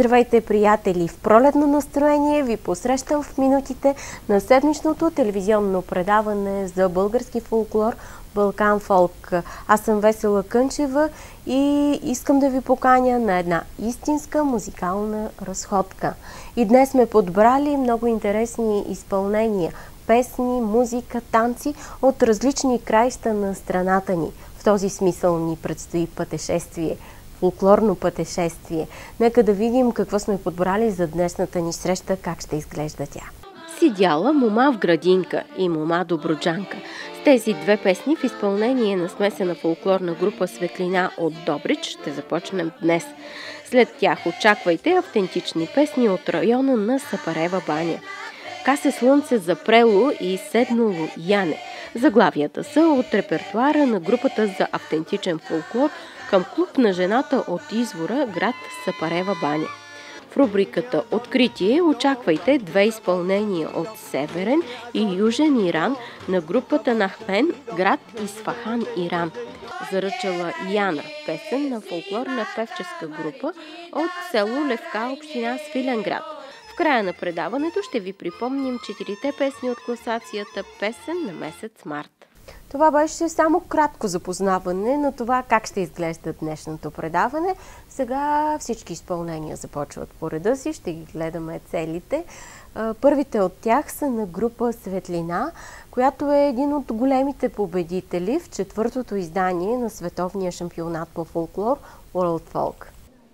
Здравейте, приятели! В пролетно настроение ви посрещам в минутите на седмичното телевизионно предаване за български фолклор Балкан Фолк. Аз съм Весела Кънчева и искам да ви поканя на една истинска музикална разходка. И днес сме подбрали много интересни изпълнения, песни, музика, танци от различни краища на страната ни. В този смисъл ни предстои пътешествие. Фолклорно пътешествие. Нека да видим какво сме подбрали за днешната ни среща, как ще изглежда тя. Сидяла мома в градинка и мома Добруджанка. С тези две песни в изпълнение на смесена фолклорна група Светлина от Добрич ще започнем днес. След тях очаквайте автентични песни от района на Сапарева баня. Касе слънце запрело и седнало Яне. Заглавията са от репертуара на групата за автентичен фолклор към клуб на жената от извора, град Сапарева баня. В рубриката Откритие очаквайте две изпълнения от Северен и Южен Иран на групата Нахмен, град Исфахан, Иран. Заръчала Яна, песен на фолклорна певческа група от село Левка, община Свиленград. В края на предаването ще ви припомним 4 песни от класацията Песен на месец март. Това беше само кратко запознаване на това как ще изглежда днешното предаване. Сега всички изпълнения започват по реда си, ще ги гледаме целите. Първите от тях са на група Светлина, която е един от големите победители в 4-то издание на световния шампионат по фолклор World Folk.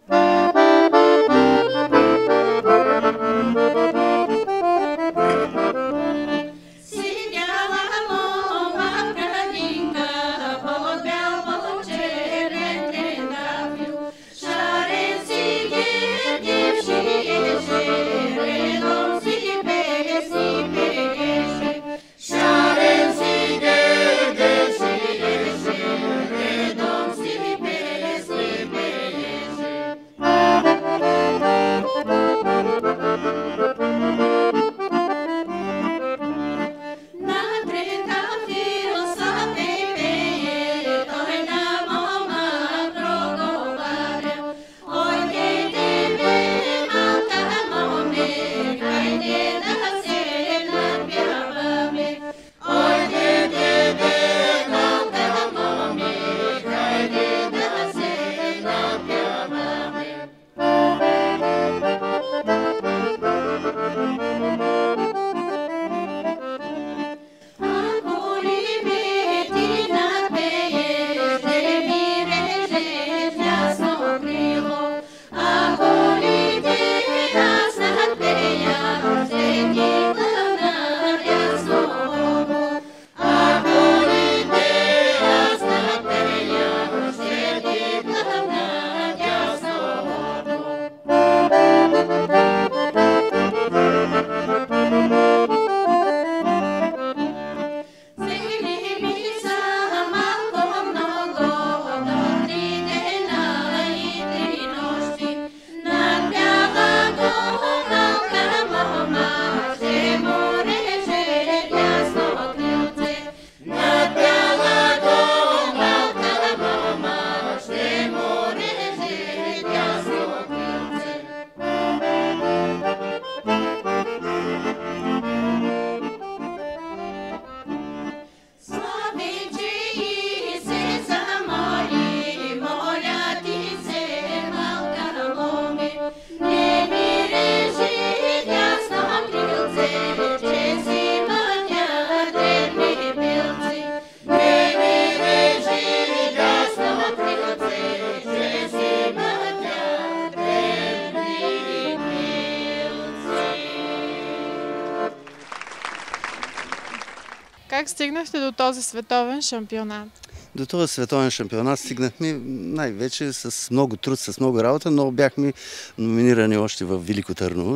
Как стигнахте до този световен шампионат? До този световен шампионат стигнахме най-вече с много труд, с много работа, но бяхме номинирани още в Велико Търново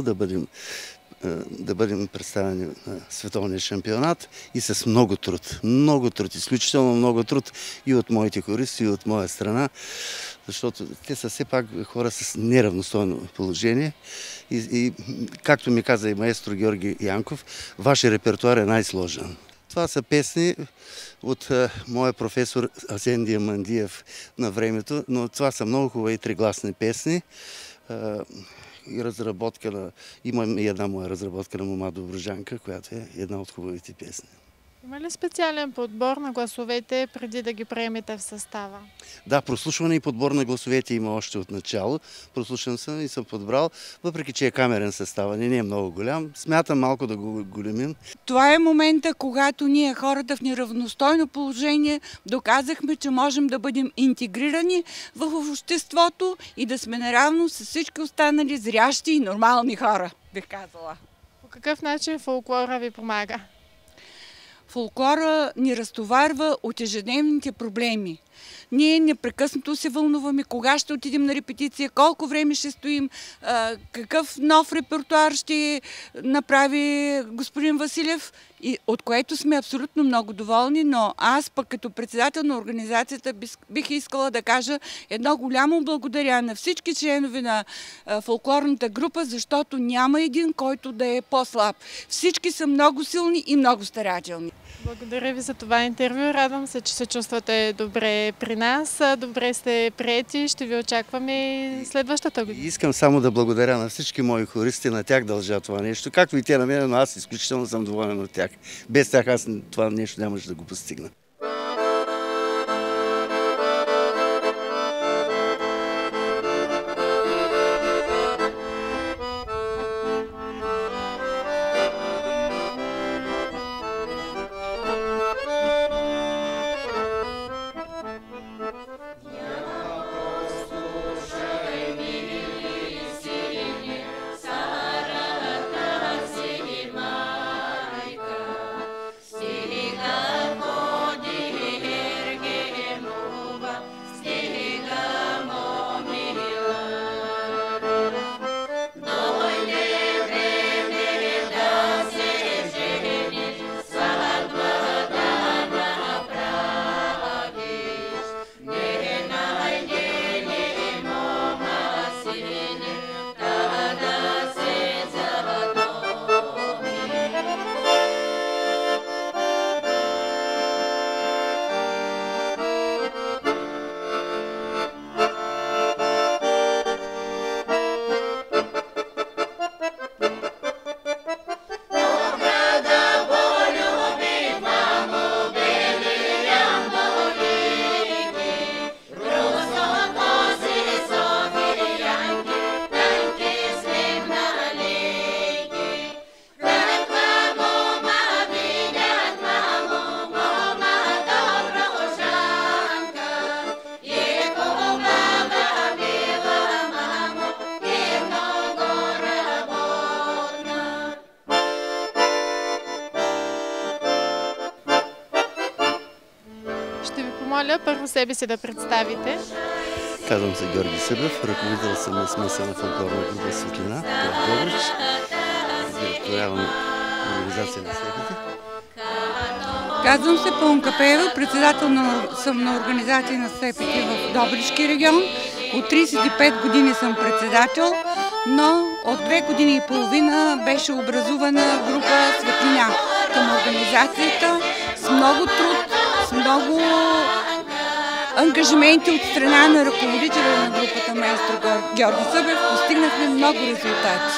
да бъдем представени на световния шампионат и с много труд, изключително много труд и от моите хористи, и от моя страна, защото те са все пак хора с неравностойно положение и както ми каза и маестро Георги Янков, вашия репертуар е най-сложен. Това са песни от моя професор Асен Диамандиев на времето, но това са много хубави тригласни песни, и разработка на... Имам и една моя разработка на Мома Добруджанка, която е една от хубавите песни. Има ли специален подбор на гласовете преди да ги приемете в състава? Да, прослушване и подбор на гласовете има още от начало. Прослушан съм и съм подбрал, въпреки че е камерен състава, не е много голям. Смятам малко да го големим. Това е момента, когато ние, хората в неравностойно положение, доказахме, че можем да бъдем интегрирани в обществото и да сме наравно с всички останали зрящи и нормални хора, бих казала. По какъв начин фолклора ви помага? Фолклора ни разтоварва от ежедневните проблеми. Ние непрекъснато се вълнуваме кога ще отидем на репетиция, колко време ще стоим, какъв нов репертуар ще направи господин Василев, и от което сме абсолютно много доволни, но аз пък като председател на организацията бих искала да кажа едно голямо благодаря на всички членове на фолклорната група, защото няма един, който да е по-слаб. Всички са много силни и много старателни. Благодаря ви за това интервю. Радвам се, че се чувствате добре при нас. Добре сте приети. Ще ви очакваме и следващата година. Искам само да благодаря на всички мои хористи, на тях дължа това нещо. Както и те на мен, но аз изключително съм доволен от тях. Без тях аз това нещо нямаше да го постигна. Моля първо себе си да представите. Казвам се Георги Събев, ръководител съм на смесена фолклорна група Светлина, в Добрич, директориална организация на Светите. Казвам се Пълнка Пеева, председател съм на организация на Светите в Добрички регион. От 35 години съм председател, но от 2 години и половина беше образувана група Светлина към организацията с много труд, с много ангажименти от страна на ръководителя на групата маестро Георги Събев. Постигнахме много резултати.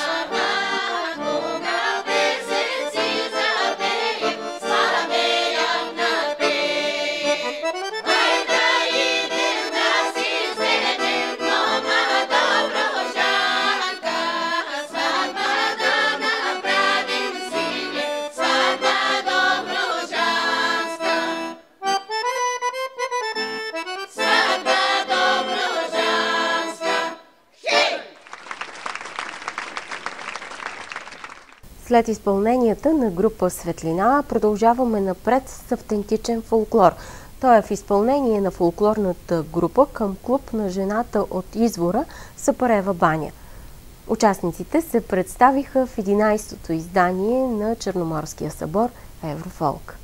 След изпълненията на група Светлина продължаваме напред с автентичен фолклор. Той е в изпълнение на фолклорната група към клуб на жената от Извора Сапарева баня. Участниците се представиха в 11-то издание на Черноморския събор Еврофолк.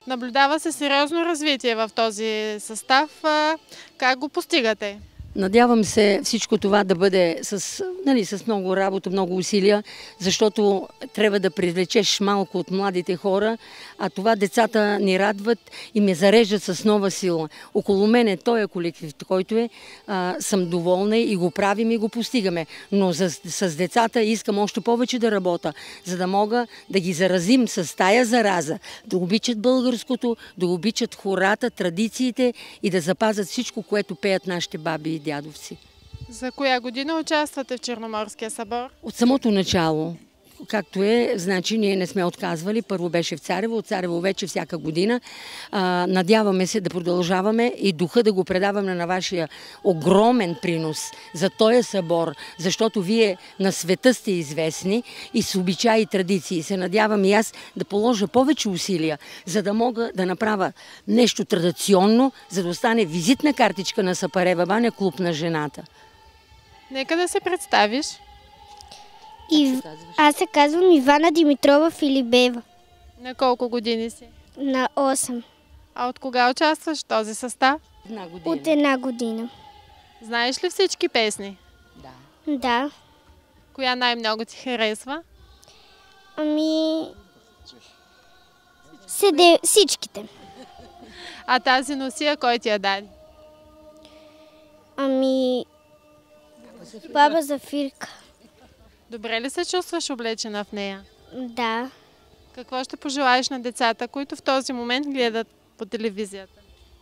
Наблюдава се сериозно развитие в този състав. Как го постигате? Надявам се всичко това да бъде с много работа, много усилия, защото трябва да привлечеш малко от младите хора, а това децата ни радват и ме зареждат с нова сила. Около мен е този колектив, който съм доволна и го правим и го постигаме. Но с децата искам още повече да работя, за да мога да ги заразим с тая зараза, да обичат българското, да обичат хората, традициите и да запазят всичко, което пеят нашите баби и дядовци. За коя година участвате в Черноморския събор? От самото начало, както е, значи ние не сме отказвали. Първо беше в Царево, от Царево вече всяка година. Надяваме се да продължаваме и духа да го предаваме на вашия огромен принос за този събор, защото вие на света сте известни и с обичаи и традиции. Се надявам и аз да положа повече усилия, за да мога да направя нещо традиционно, за да остане визитна картичка на Сапарева баня, клуб на жената. Нека да се представиш. Аз се казвам Ивана Димитрова Филибева. На колко години си? На 8. А от кога участваш в този състав? От 1 година. Знаеш ли всички песни? Да. Коя най-много ти харесва? Всичките. А тази носия кой ти я даде? Баба Зафирка. Добре ли се чувстваш облечена в нея? Да. Какво ще пожелаеш на децата, които в този момент гледат по телевизията?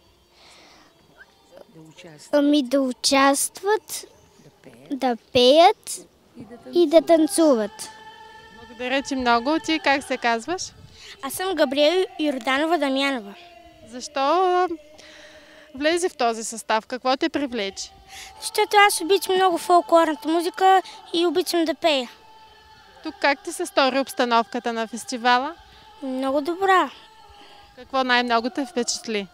Да участват, да пеят и да танцуват. Благодаря ти много. Ти как се казваш? Аз съм Габриела Йорданова Дамянова. Защо влезе в този състав? Какво те привлече? Защото аз обичам много фолклорната музика и обичам да пея. Тук как ти се стори обстановката на фестивала? Много добра. Какво най-много те впечатли?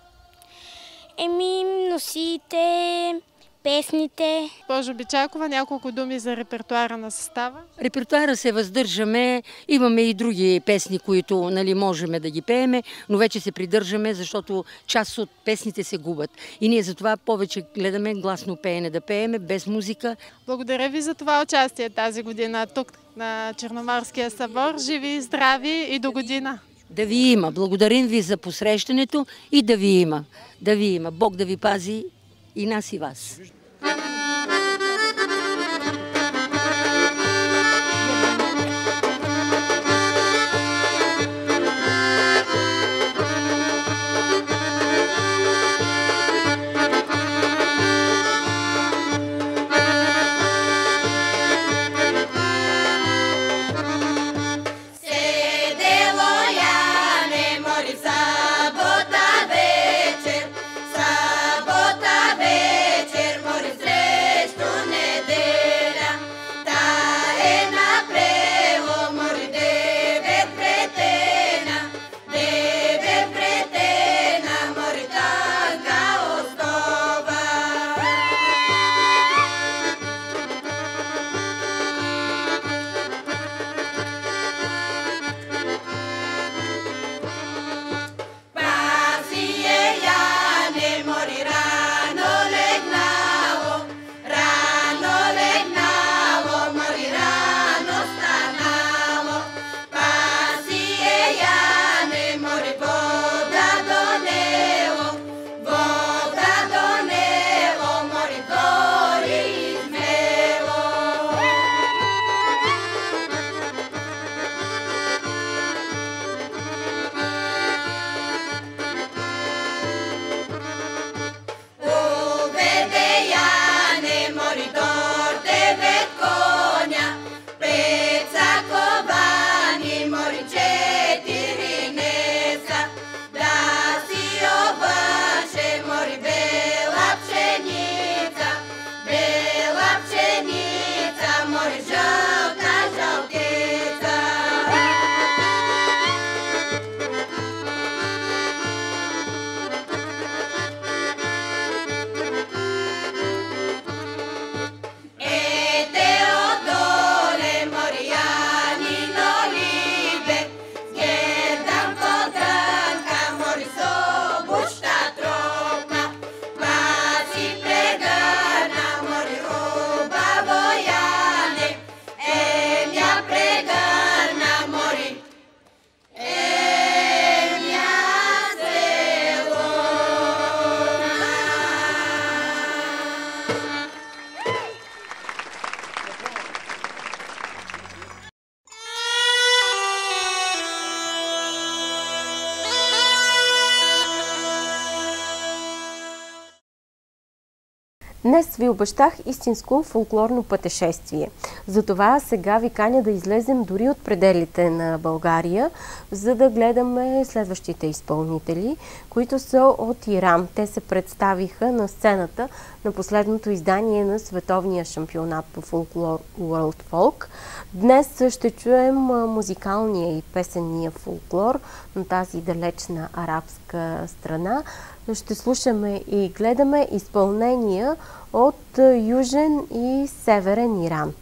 Носиите, песните. Госпожо Бичакова, няколко думи за репертуара на състава. Репертуара се въздържаме, имаме и други песни, които можем да ги пееме, но вече се придържаме, защото част от песните се губят. И ние затова повече гледаме гласно пеене да пееме, без музика. Благодаря ви за това участие тази година тук на Черноморския събор. Живи и здрави и до година! Да ви има. Благодарим ви за посрещането и да ви има. Да ви има. Бог да ви пази и нас и вас. Sabota večer, mori Днес ви обещах истинско фолклорно пътешествие. Затова сега ви каня да излезем дори от пределите на България, за да гледаме следващите изпълнители, които са от Иран. Те се представиха на сцената на последното издание на световния шампионат по фолклор World Folk. Днес ще чуем музикалния и песенния фолклор на тази далечна арабска страна. Ще слушаме и гледаме изпълнения от Южен и Северен Иран.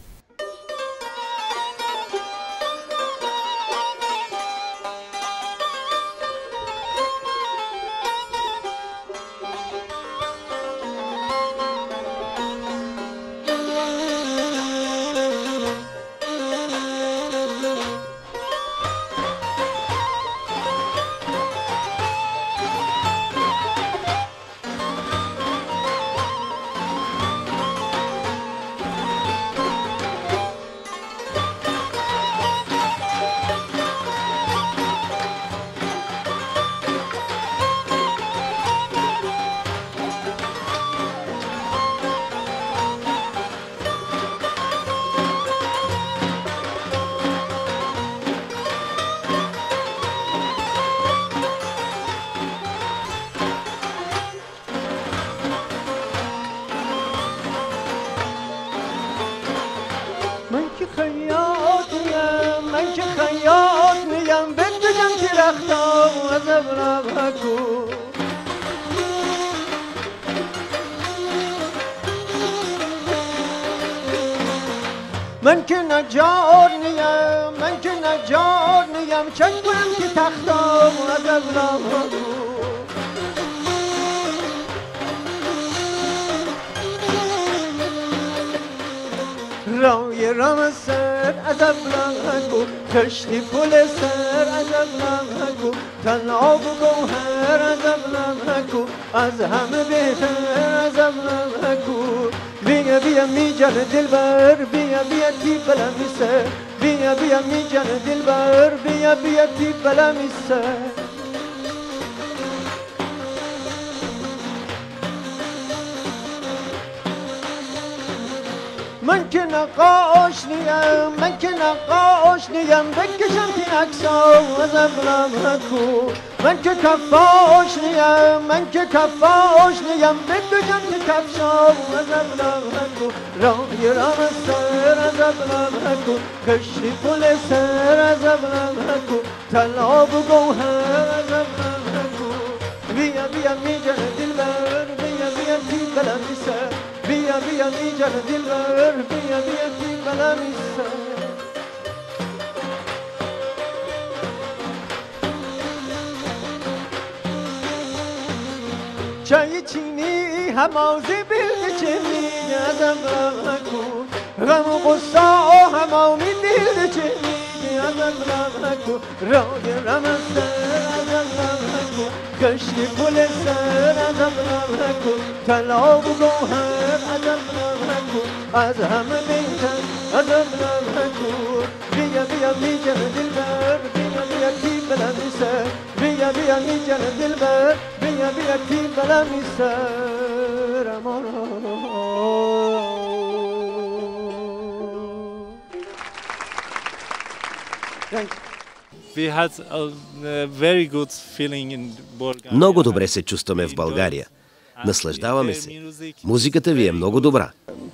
من که نجار نیم من که نجار نیم چک کنم که تختم از ابرام رای رام سر از ابرام کشتی پل سر از ابرام تنها و گوهر از ابرام از همه بهتر از ابرام بیا بیا می جان دلبر بیا بیا تی بلا می سر بیا بیا می جان دلبر بیا بیا تی بلا می سر من که نقاش نیم من که نقاش نیم بکشم تی عکسام از ابرام من که کفاش نیم من که کفاش نیم بکشم تی کفشام از ابرام رای رام سر از ابرام کشتی پل سر از ابرام طلا و گوهر از ابرام بیا بیا می جان دلبر بیا بیا تی بلا می سر بیا بیا می جان دلبر بیا بیا تی بلا می سر چای چینی همازی بیل چینی از ابرام غم و غصه همامی بیل چینی از ابرام رای رم سر از ابرام کشتی پل سر از ابرام طلا و گوهر از ابرام از همه بهتر از ابرام بیا بیا می جان دلبر بیا بیا تی بلا می سر بیا بیا می جان دلبر بیا بیا تی بلا می سر Много добре се чувстваме в България. Наслаждаваме се. Музиката ви е много добра.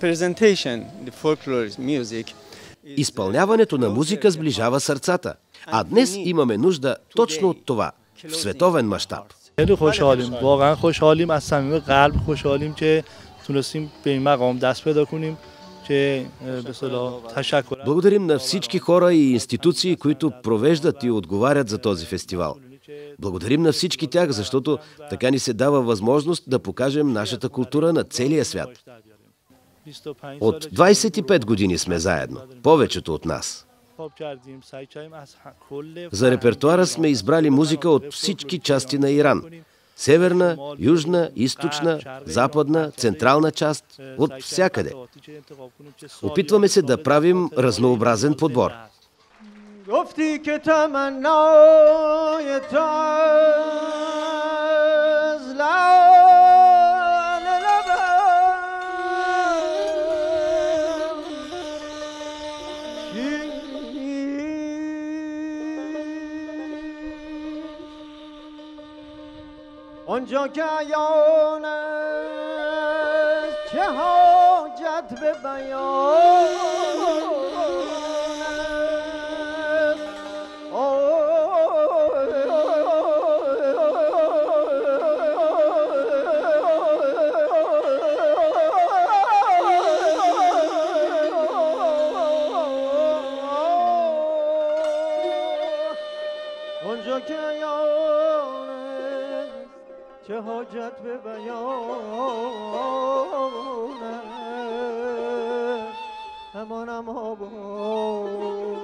Изпълняването на музика сближава сърцата. А днес имаме нужда точно от това, в световен мащаб. خیلی خوشحالیم واقعا خوشحالیم از صمیم قلب خوشحالیم که تونستیم به این مقام دست پیدا کنیم که به اصطلاح تشکر. Благодарим на всички хора и институции, които провеждат и отговарят за този фестивал. Благодарим на всички тях, защото така ни се дава възможност да покажем нашата култура на целия свят. От 25 години сме заедно, повечето от нас. За репертуара сме избрали музика от всички части на Иран. Северна, южна, източна, западна, централна част, от всякъде. Опитваме се да правим разнообразен подбор. گفتی که تمنای تو از لعل لبم اونجا که عیان است چه حاجت به بیان اونجا که عیان است چه حاجت به بیان است همانم آباد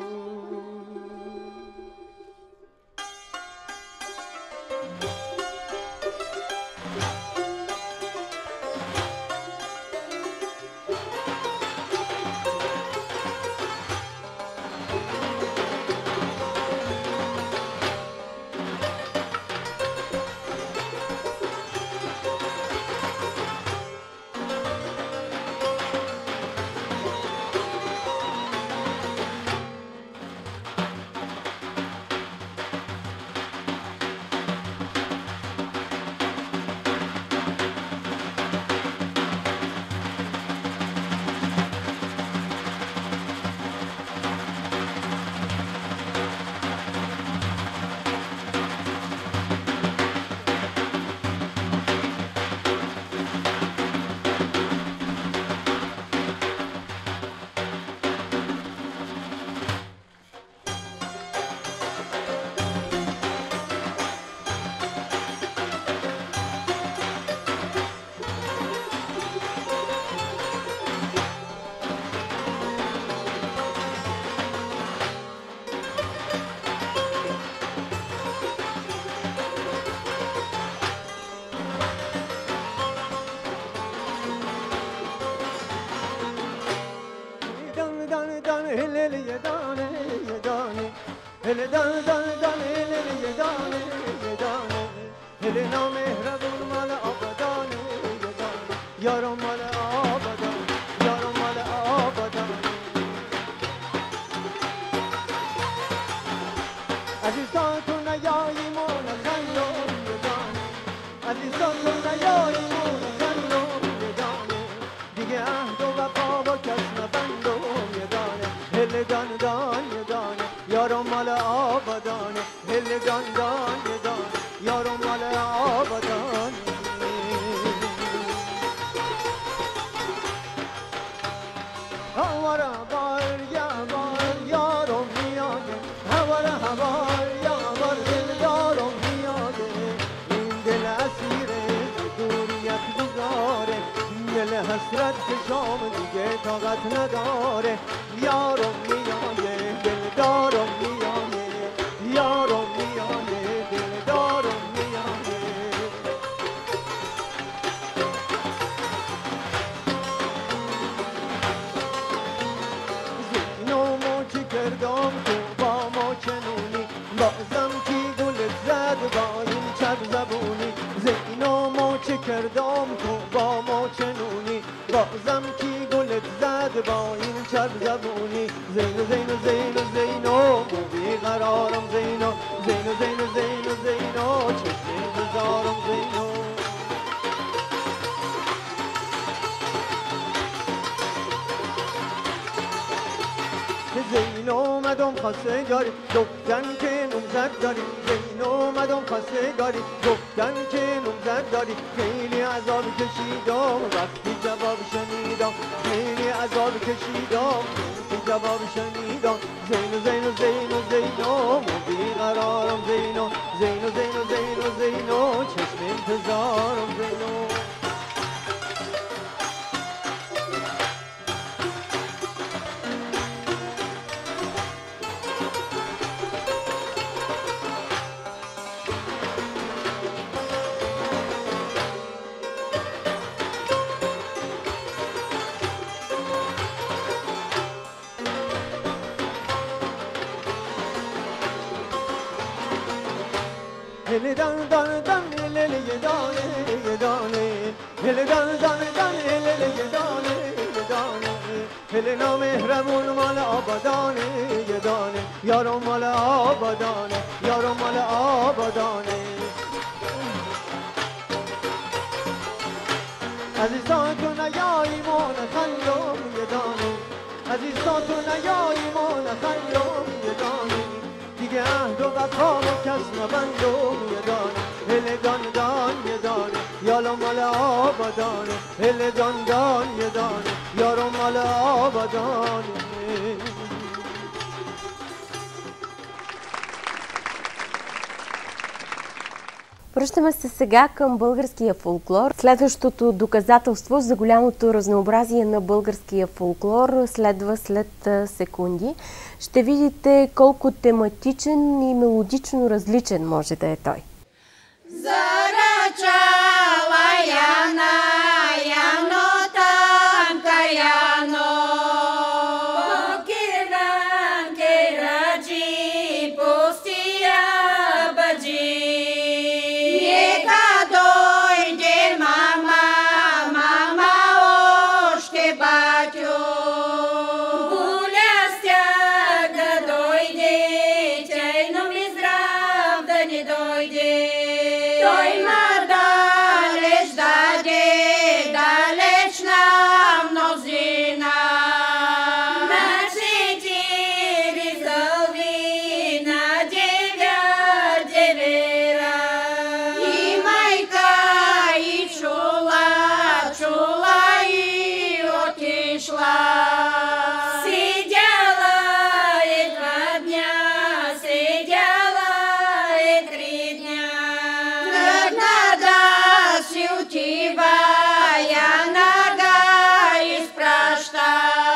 هل دان دان دان هل یه دانه یه دانه هل نامهربون مال آبادانه یه دانه یارو مال آبادانه یارو مال آبادانه عزیزان تو نیایی مون خندو یه دانه عزیزان تو نیایی مون خندو یه دانه دیگه عهد و وفا با کس نبندو یه دانه هل دان دان یه دانه یارو مال آبادانه هل دان دان یه دانه یارو مال آبادانه هوارا بار یا بار یارو میاده هوارا هوار یا بار دل یارو میاده این دل اسیره دوریت بگاره دل حسرت که شام دیگه طاقت نداره یارو میاده دل دارو میاده یارو میاده دل دارو میاده زینو موچی کردم تو با موچنونی بازم کی گلت زد با این چپ زبونی زینو موچی کردم تو با موچنونی بازم کی گلت زد با این چپ زبونی زینو زینو زینو زینو بی قرارم زینو زینو زینو زینو زینو چشم انتظارم زینو زینو اومدم خواستگاری گفتن که نمزد داری زینو اومدم خواستگاری گفتن که نمزد داری خیلی عذاب کشیدم وقتی جواب شنیدم خیلی عذاب کشیدم وقتی جواب شنیدم زینو زینو زینو زینو بیقرارم زینو زینو زینو زینو زینو چشم انتظارم زینو هل دان دان دان هل یه دانه یه دانه هل دان دان دان هل یه دانه یه دانه هل نامهربون مال آبادانه یه دانه یارو مال آبادانه یارو مال آبادانه عزیزاتون نیاییمون خندم یه دانه عزیزاتون نیاییمون خندم یه دانه دیگه عهد و وفا و کس نبندم یه دانه هل دان یه دانه یالو مال آبادانه هل دان یه دانه یارو مال آبادانه. Връщаме се сега към българския фолклор. Следващото доказателство за голямото разнообразие на българския фолклор следва след секунди. Ще видите колко тематичен и мелодично различен може да е той. Зарачала Яна, Яно танка Яно, Покиран кераджи, пустия баджи. Нека дойде мама, мама още батю. Голястя да дойде, чайно ми здрав да не дойде. Той ма далеч даде, далеч на мнозина. На 4 зълви, на 9 девера. И майка и чула, чула и отишла. Седяла е 2 дня, седяла е 3 дня. Тръгна да си отива, Яна изпраща.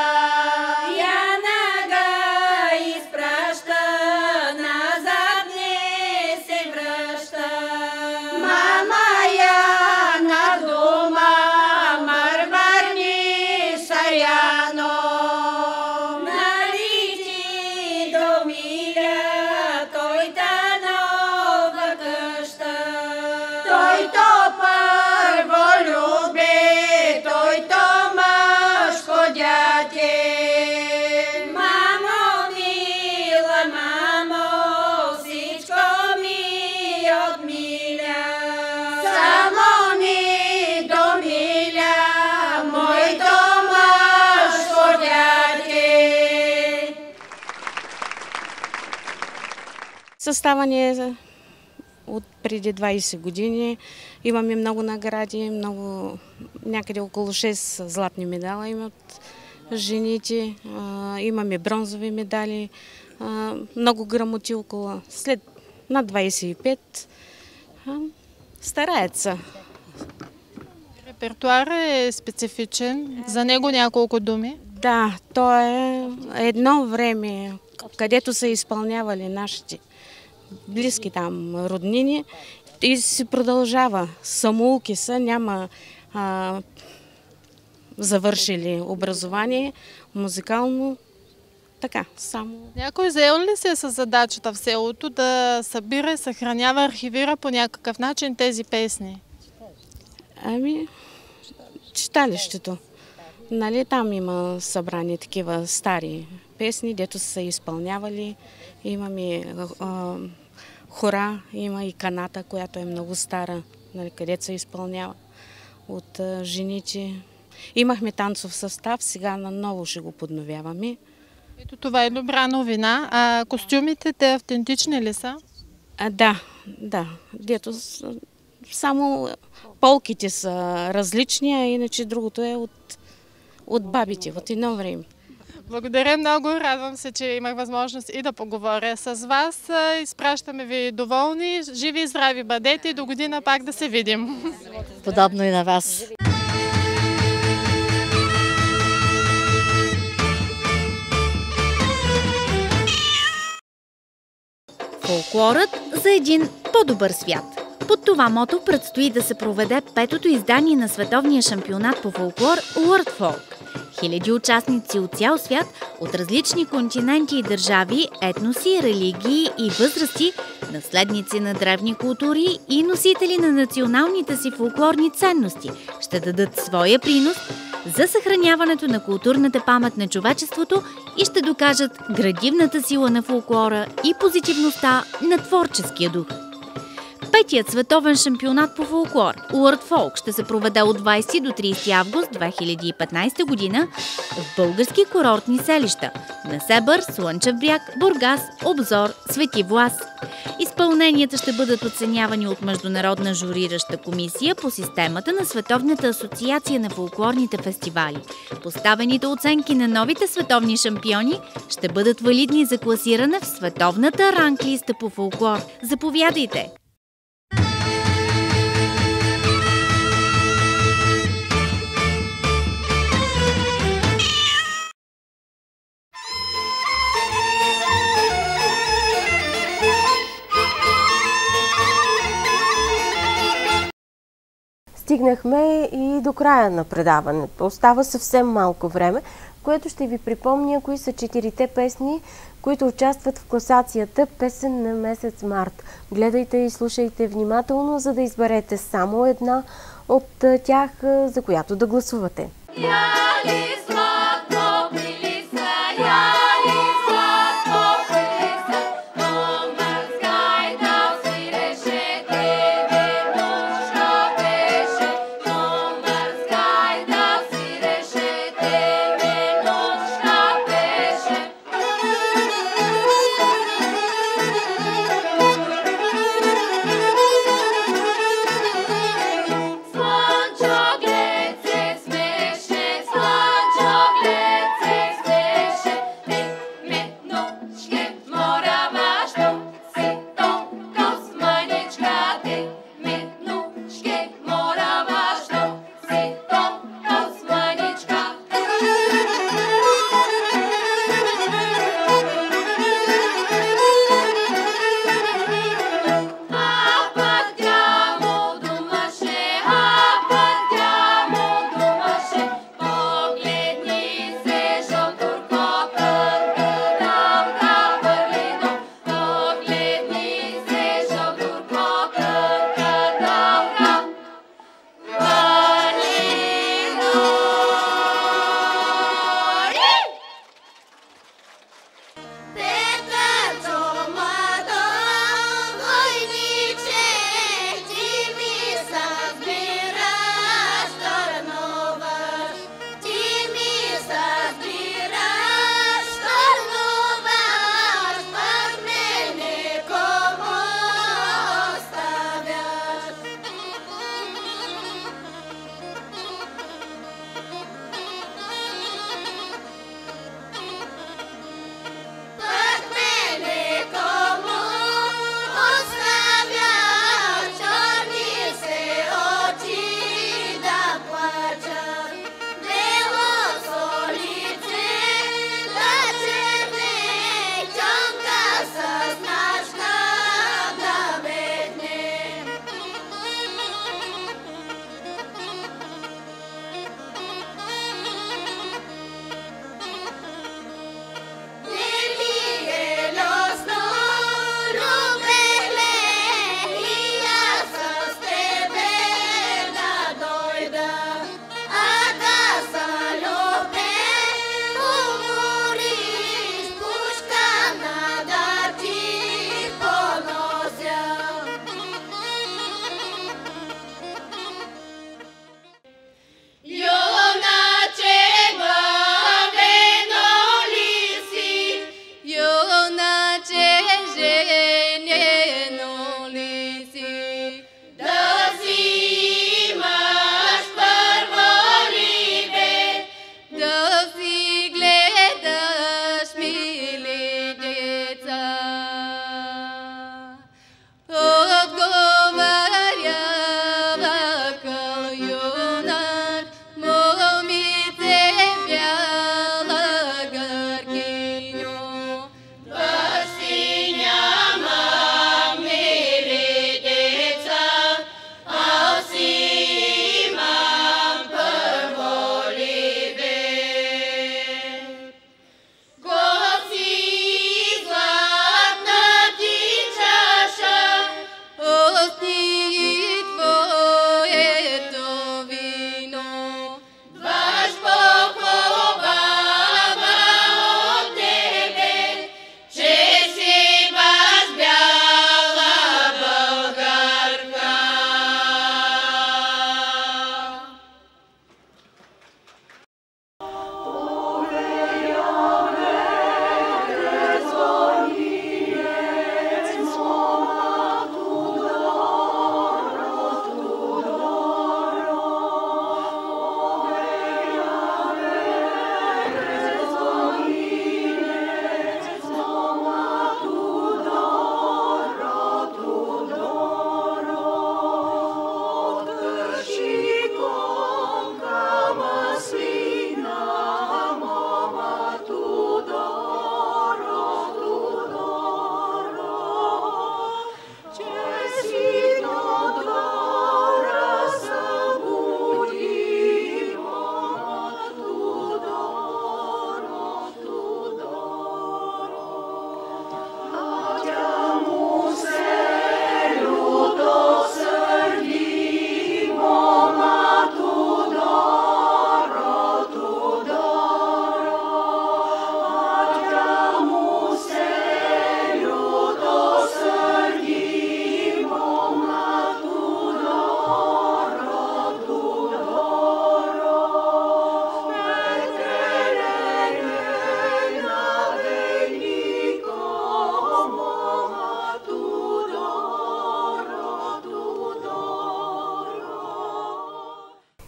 Яна изпраща, назад не се връща. Мама Яна дома, мървърни са Яно. Нали ти до Миля, той та нова къща. Той то първо люби, той то мъжко дяте. Мамо, мила, мамо, всичко ми от Миля. Само ми до Миля, моето мъжко дяте. Състава ни е от преди 20 години. Имаме много награди, някъде около 6 златни медала имат жените. Имаме бронзови медали, много грамоти около след над 25. Стараят се. Репертуарът е специфичен. За него няколко думи. Да, то е едно време, където са изпълнявали нашите близки там роднини и се продължава. Самоуки са, няма завършили образование музикално. Така, само. Някой заел ли се с задачата в селото да събира и съхранява, архивира по някакъв начин тези песни? Ами, читалището. Нали, там има събрани такива стари песни, дето са изпълнявали. Имаме хора, има и каната, която е много стара, нали, където се изпълнява от жените. Имахме танцов състав, сега наново ще го подновяваме. Ето това е добра новина. А костюмите те автентични ли са? Да. Дето само полките са различни, а иначе другото е от бабите, от едно време. Благодаря много. Радвам се, че имах възможност и да поговоря с вас. Изпращаме ви доволни. Живи и здрави бъдете и до година пак да се видим. Подобно и на вас. Фолклорът за един по-добър свят. Под това мото предстои да се проведе 5-то издание на световния шампионат по фолклор World Folk. Хиляди участници от цял свят, от различни континенти и държави, етноси, религии и възрасти, наследници на древни култури и носители на националните си фолклорни ценности, ще дадат своя принос за съхраняването на културната памет на човечеството и ще докажат градивната сила на фолклора и позитивността на творческия дух. Петият световен шампионат по фолклор World Folk ще се проведе от 20 до 30 август 2015 година в български курортни селища – Несебър, Слънчев бряг, Бургас, Обзор, Свети Влас. Изпълненията ще бъдат оценявани от международна журираща комисия по системата на Световната асоциация на фолклорните фестивали. Поставените оценки на новите световни шампиони ще бъдат валидни за класиране в световната ранглиста по фолклор. Заповядайте! Стигнахме и до края на предаването. Остава съвсем малко време, което ще ви припомня кои са 4-те песни, които участват в класацията Песен на месец март. Гледайте и слушайте внимателно, за да изберете само една от тях, за която да гласувате. Слънчоглед се смеше,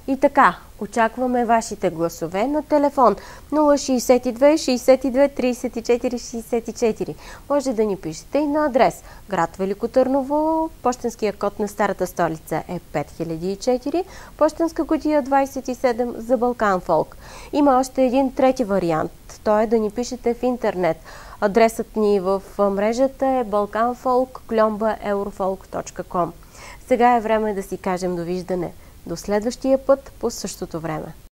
И така, очакваме вашите гласове на телефон 062 62 34 64. Може да ни пишете и на адрес град Велико Търново, пощенския код на старата столица е 5004, пощенска кутия 27 за Балкан Фолк. Има още един трети вариант, то е да ни пишете в интернет. Адресът ни в мрежата е balkanfolk@eurofolk.com. Сега е време да си кажем довиждане. До следващия път по същото време.